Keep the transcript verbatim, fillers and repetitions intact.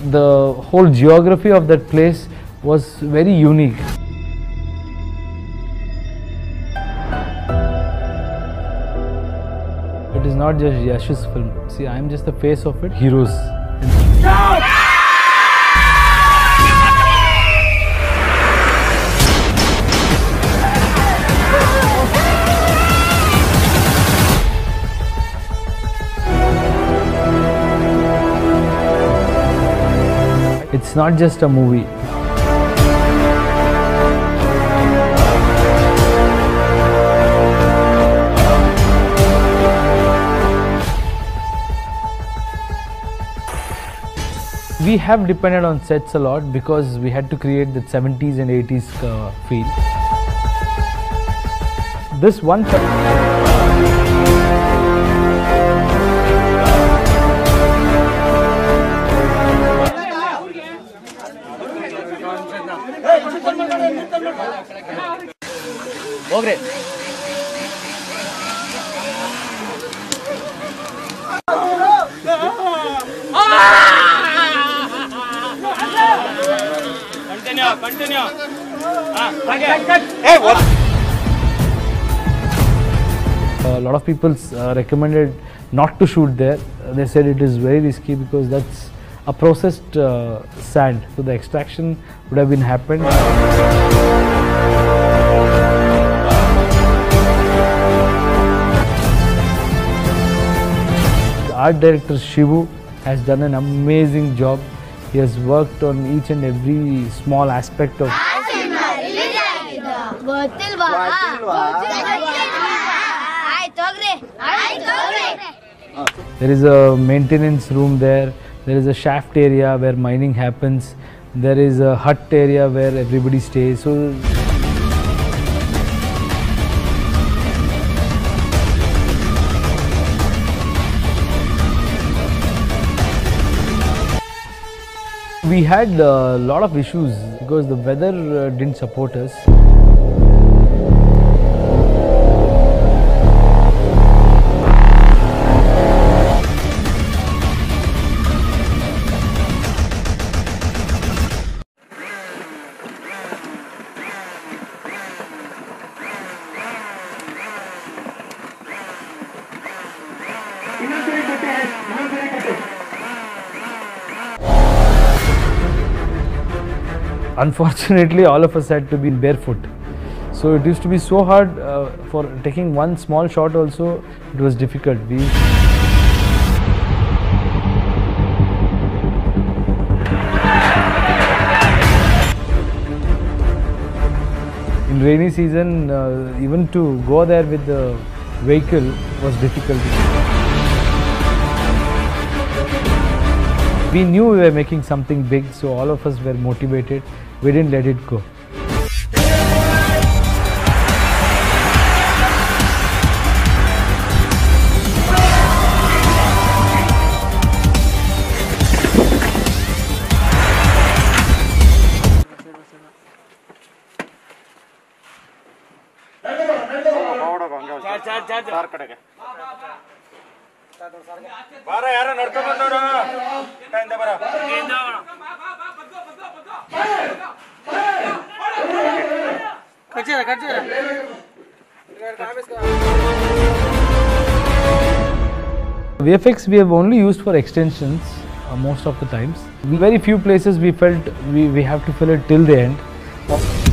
the whole geography of that place was very unique. It is not just Yash's film. See, I am just the face of it. Heroes. It's not just a movie. We have depended on sets a lot because we had to create that seventies and eighties uh, feel. This one Okay. Continue, continue. Ah, cut, cut. Hey, what? A lot of people uh, recommended not to shoot there. Uh, they said it is very risky because that's a processed uh, sand, so the extraction would have been happened. The art director Shivu has done an amazing job. He has worked on each and every small aspect of. There is a maintenance room there. There is a shaft area where mining happens. There is a hut area where everybody stays. So we had a lot of issues because the weather uh, didn't support us. Unfortunately, all of us had to be barefoot. So it used to be so hard uh, for taking one small shot also, it was difficult. We In rainy season, uh, even to go there with the vehicle was difficult. We knew we were making something big, so all of us were motivated. We didn't let it go. V F X we have only used for extensions uh, most of the times. Very few places we felt we, we have to fill it till the end.